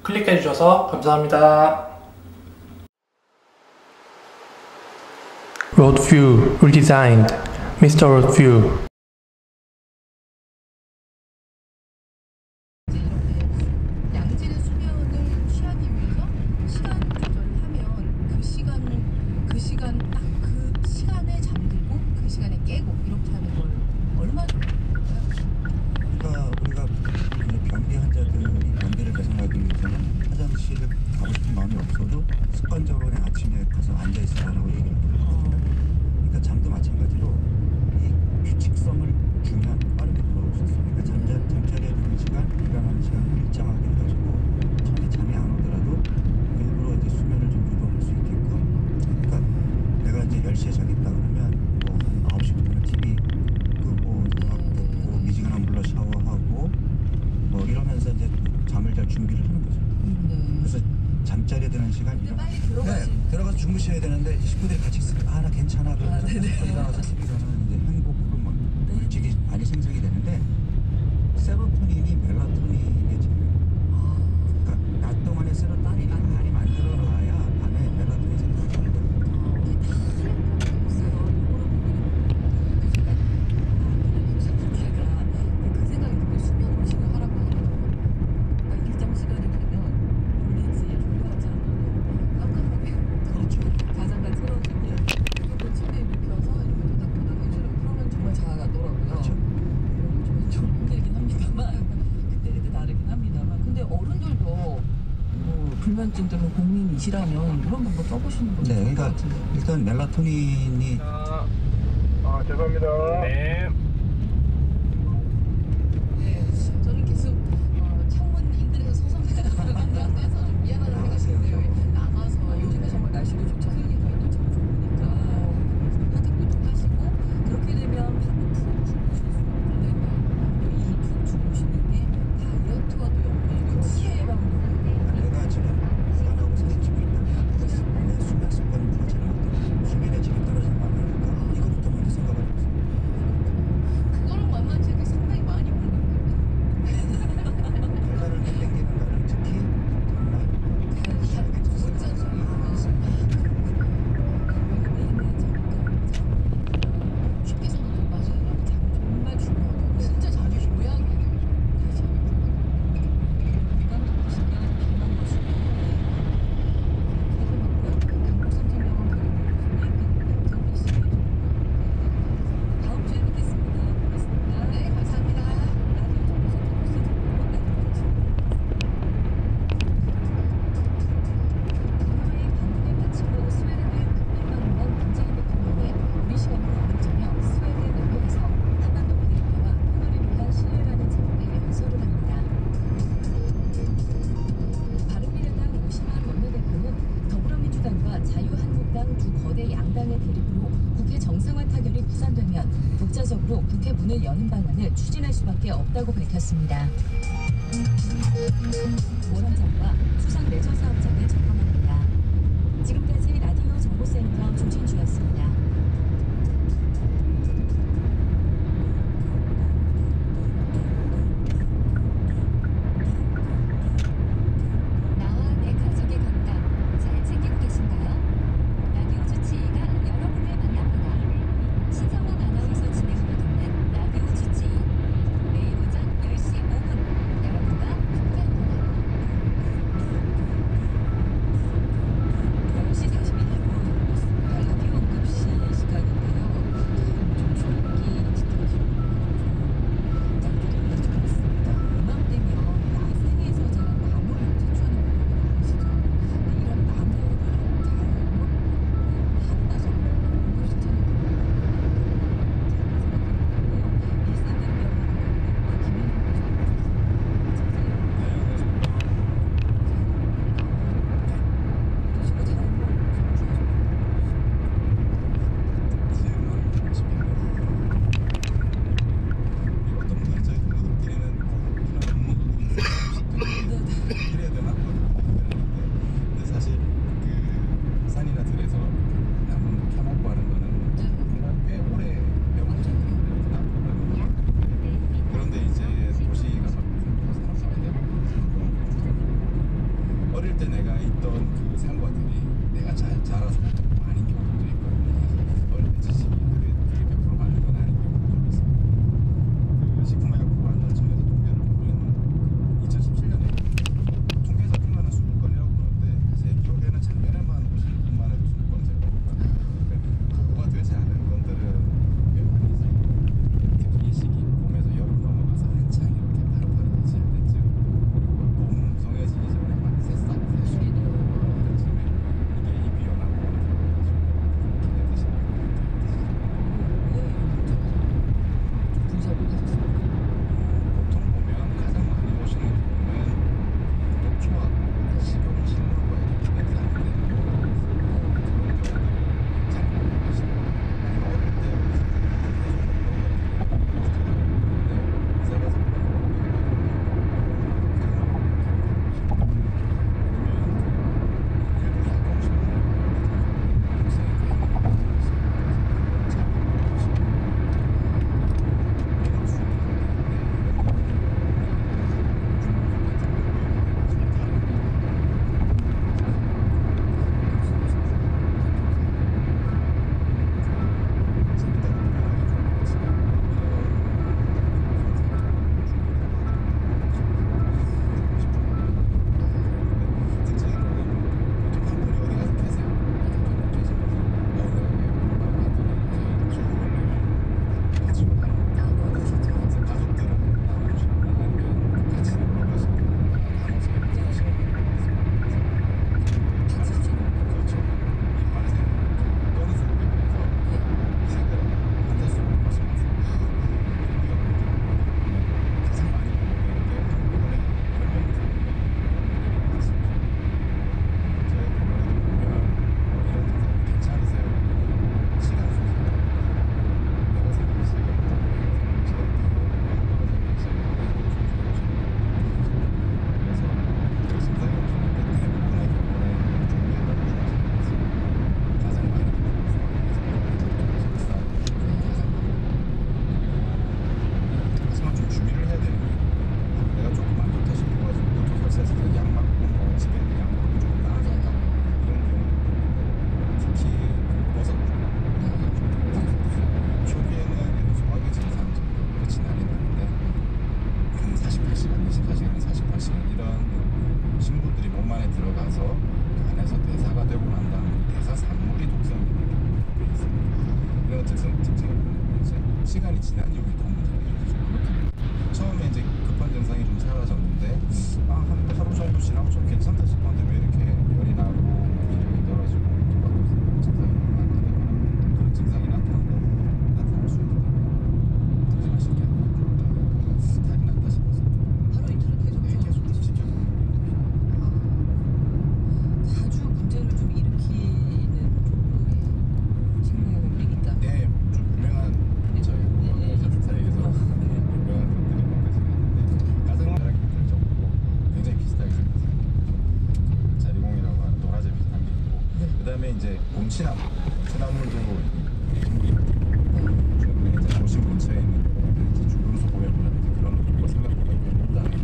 클릭해 주셔서 감사합니다. Road View Redesigned, Mr. Road View. 양질의 수면을 취하기 위해서 시간 조절을 하면 그 시간 딱 그 시간에 잠들고 그 시간에 깨고 이렇게 하는 걸 얼마 정도 할까요? 그러니까 우리가 변비 환자들이 변비를 개선하기 위해서는 화장실을 가고 싶은 마음이 없어도 습관적으로 그냥 아침에 가서 앉아 있으라고 얘기를 하거든요. 그러니까 잠도 마찬가지로 이 규칙성을 주면 빠르게 돌아올 수 있어요. 그러니까 잠자리에 드는 시간, 일어나는 시간을 일정하게 해가지고 처음에 잠이 안 오더라도 일부러 이제 수면을 좀 유도할 수 있게끔. 그러니까 내가 이제 10시에 자겠다 그러면 뭐 한 9시부터는 TV 끄고 음악 듣고 미지근한 물로 샤워하고 뭐 이러면서 이제 잠을 잘 준비를 하는 거죠. 그래서 잠자리에 드는 시간 빨리 들어가시 들어가서 주무셔야 되는데 식구들이 같이 있으면 나 괜찮아 그러면서 일어나서 TV로는 이제 행복 호르몬 물질이 많이 생성이 되는데 세로토닌이 멜라토닌의 제휴. 그러니까 낮 동안에 세로토닌이 많이 만들어 놔야 밤에 멜라토닌이 생성이 되거든요. 그 생각이 들면 수면 의식을 하라고 하더라고요. 그러니까 일정 시간이 되면 롤렉스에 돌려하지 않고 깜깜하게 그렇죠. 가장가 틀어주고 그리고 침대에 눕혀서 이렇게 토닥토닥 해주는 그러면 정말 잘하더라고요. 그렇죠. 좀 힘들긴 합니다만 그때 다르긴 합니다만 근데 어른들도 뭐 불면증 때문에 고민이시라면 이런 방법 써보시는 거 네, 좋을 것 그러니까 같은데. 일단 멜라토닌이 죄송합니다. 네. 네, 저는 계속 창문 인근에서 서서 나가서 좀 미안하다는 생각이 드는데 나가서 요즘에 정말 날씨가 좋죠. 힐링가 있는 참 좋으니까 산책도 좀 하시고 그렇게 되면 밤에 푹 주무실 수가 있는데 이 푹 주무시는 게 다이어트와도 연관이 있고 치매 방법이에요. 내가 지금 불안하고 사진 찍고 있다면 내 수면 습관부터 잘못되고 수면의 질이 떨어지는 거 아닐까 이거부터 먼저 생각을 해보세요. 그거랑 만만치 않게 상당히 많이 먹는데 달달을 땡기는 날은 특히 정말 희한하게 드세요. 쉽게 생각하면 맞아요. 잠이 정말 중요하고 진짜 잠이 줘야 다시 건강 보시면 비만 보시면 강북성전병원 병원에 계신 다음 주에 뵙겠습니다. 고맙습니다. 네, 감사합니다. 라디오 코로나의 방문을 마치고 스웨덴을 방문한 문재인 대통령은 우리 시간으로 오늘 저녁 스웨덴 의회에서 한반도 비핵화와 평화를 위한 신뢰라는 제목의 연설을 합니다. 바른미래당 오신환 원내대표는 더불어민주당과 자유한국당 두 거대 양당의 대립으로 국회 정상화 타결이 무산되면 독자적으로 국회 문을 여는 방안을 추진할 수밖에 없다고 밝혔습니다. 모란장과 수상 레저 사업장을 점검합니다. 지금까지 라디오 정보센터 조진주였습니다. 나와 내 가족의 건강 잘 챙기고 계신가요? 라디오 주치의가 여러분을 만납니다. 신성원 아나운서 진행으로 듣는 라디오 주치의 매일 오전 10시 5분 여러분과 함께합니다. 어릴 때 내가 있던 그 상과들이 내가 잘 자라서 아닌 경우도 있거든요. 어릴 때 지식이 그게 100% 맞는 건 아닌 경우도 좀 있어요. 그 식품의약품안전청에서 통계를 보면 2017년에 통계에서 끝나는 20건이라고 그러는데 제 기억에는 작년에만 56건만 해도 20건 제가 보고가 되지 않은 건들은 꽤 많이 있어요. 특히 이 시기 봄에서 여름 넘어가서 한창 이렇게 바로바로 되지 않는 쯤, 그리고 봄 무성해지기 전에 막 새싹 새순 이런 쯤에 이게 이 비온하고 그렇게 드시는 분석을 하셨습니다. 보통 보면 가장 많이 오시는 경우는 녹초하고 식용 식물과 이렇게 냄새나는 그런 경우들을 잘 모르시고 어릴 때 이사 가서 시간이 지난 이후에 더 문제가 되죠. 처음에 이제 급한 증상이 좀 사라졌는데 한 하루 정도 지나고 좀 괜찮다 싶었는데 왜 이렇게 열이 나고 기력이 떨어지고 또막 증상이 나타나거나 그런 증상이 나타날 수 있거든요. 조심하실 게 아니라 탈이 났다 싶어서 하루 이틀은 계속 계속 지켜보는 자주 문제를 좀 일으키는 식물이 있다. 네, 좀 유명한 저희 사이에서 유명한 것들이 몇 가지가 있는데 가장 자라기 힘든 정도로 굉장히 비슷하게 생겼어요. 자리공이라고 하는 도라지 비슷한 게 있고, 그 다음에 이제 봄치나물, 봄치나물도 식물이 있거든요. 중국에 이제 도심 근처에 있는 거는 이제 주변수 보행이라든지 그런 것도 생각보다 꽤 높다는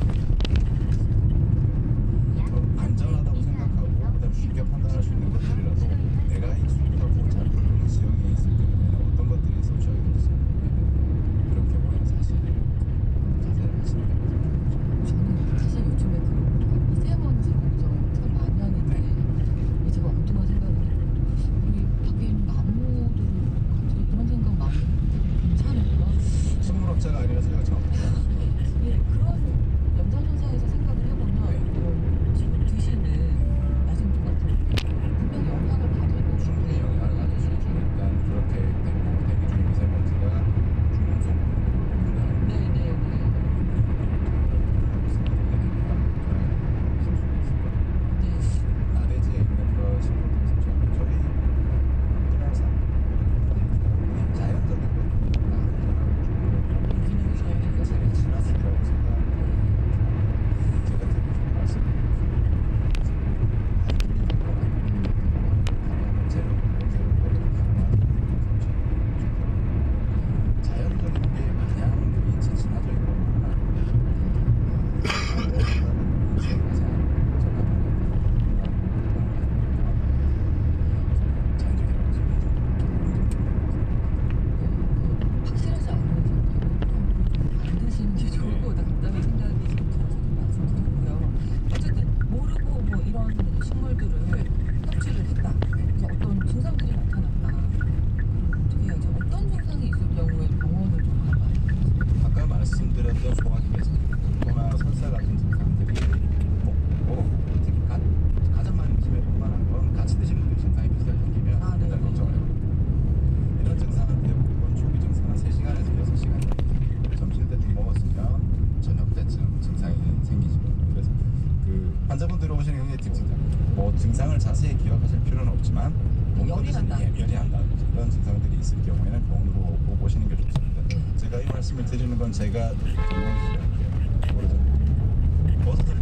안전하다고 생각하고 그다음 쉽게 판단할 수 있는 것들이라도 내가 익숙하고 잘 모르는 지역에 있을 때는 어떤 것들이 섭취하게 될지 그렇게 보면 사실 자세를 하시는 게 맞아요. 저는 사실 요즘에 그 미세먼지 걱정 참 많이 하는데 제가 엉뚱한 생각을 해요. 우리 밖에 있는 나무들은 갑자기 보시는 게 뭐 증상을 자세히 기억하실 필요는 없지만 열이 난다. 열이 난다든지 이런 증상들이 있을 경우에는 병원으로 꼭 오시는 게 좋습니다. 제가 이 말씀을 드리는 건 제가 전공이시죠. 버섯을